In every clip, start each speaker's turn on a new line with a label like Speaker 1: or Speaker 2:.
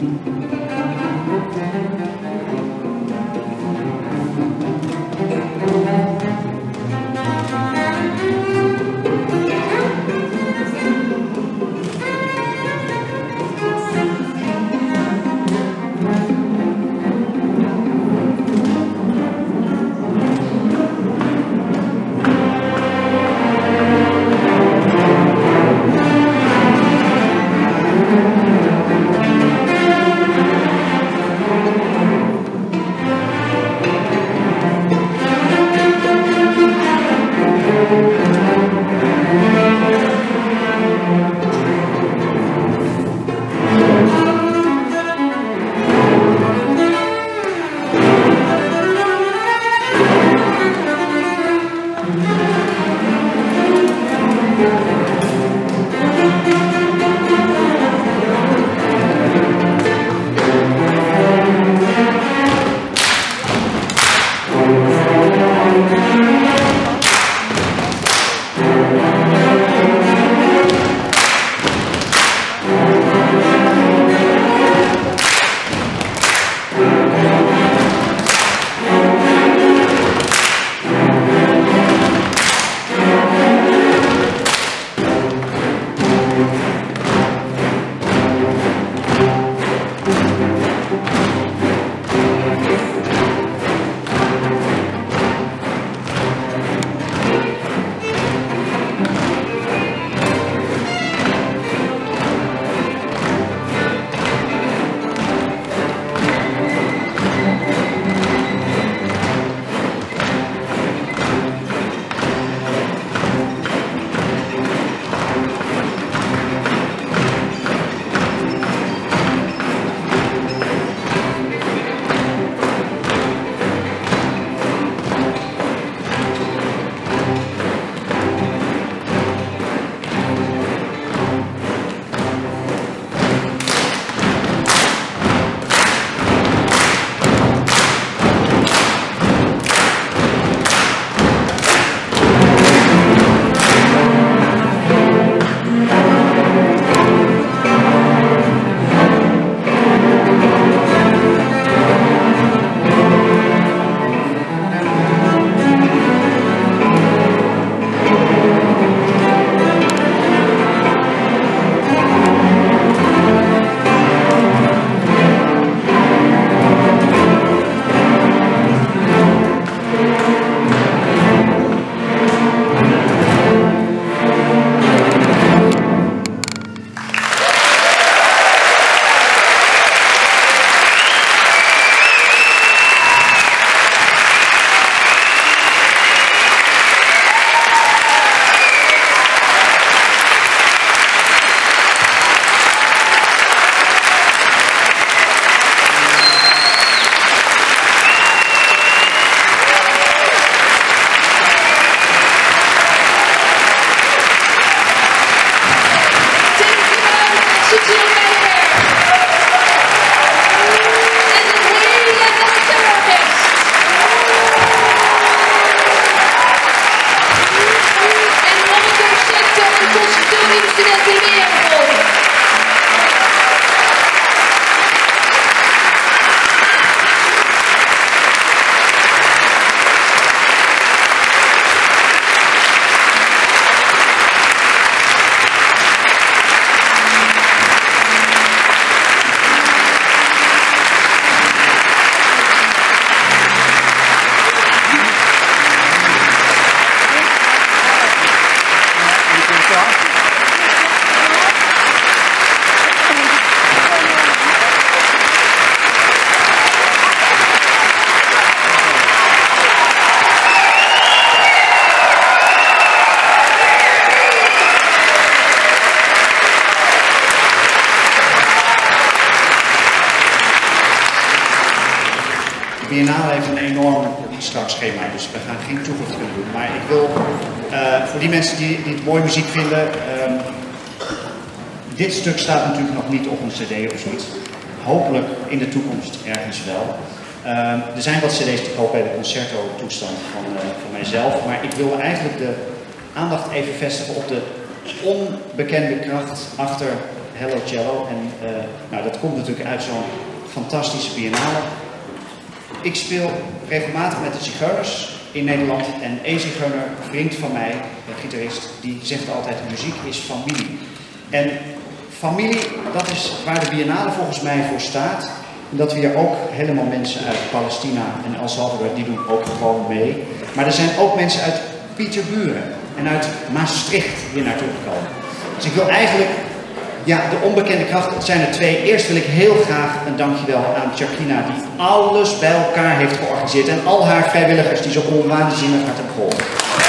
Speaker 1: Biennale heeft een enorm strak schema, dus we gaan geen toevoeging kunnen doen. Maar ik wil voor die mensen die het mooie muziek vinden, dit stuk staat natuurlijk nog niet op een cd of zoiets. Hopelijk in de toekomst ergens wel. Er zijn wat cd's te koop bij de concerto-toestand van mijzelf, maar ik wil eigenlijk de aandacht even vestigen op de onbekende kracht achter Hello Cello. En nou, dat komt natuurlijk uit zo'n fantastische biennale. Ik speel regelmatig met de Zigeuners in Nederland en een zigeuner, een vriend van mij, een gitarist, die zegt altijd: muziek is familie. En familie, dat is waar de biennale volgens mij voor staat. En dat we hier ook helemaal mensen uit Palestina en El Salvador, die doen ook gewoon mee. Maar er zijn ook mensen uit Pieterburen en uit Maastricht hier naartoe gekomen. Dus ik wil eigenlijk, ja, de onbekende krachten, het zijn er twee. Eerst wil ik heel graag een dankjewel aan Jacquina, die alles bij elkaar heeft georganiseerd. En al haar vrijwilligers die zo onwaanzinnig hard hebben geholpen.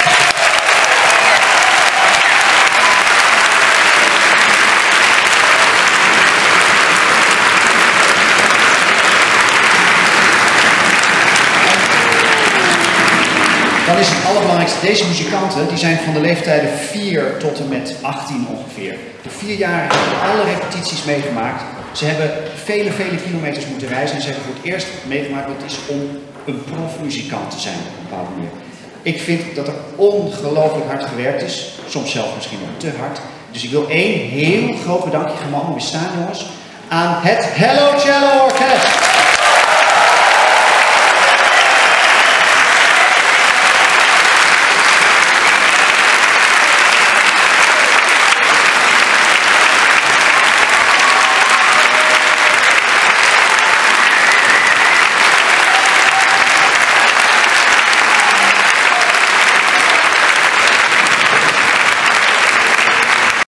Speaker 1: Dan is het allerbelangrijkste, deze muzikanten die zijn van de leeftijden 4 tot en met 18 ongeveer. De 4 jaar hebben alle repetities meegemaakt. Ze hebben vele kilometers moeten reizen en ze hebben voor het eerst meegemaakt wat het is om een profmuzikant te zijn op een bepaalde manier. Ik vind dat er ongelooflijk hard gewerkt is, soms zelfs misschien nog te hard. Dus ik wil één heel groot bedankje, gaan we allemaal weer staan jongens, aan het Hello Cello Orkest.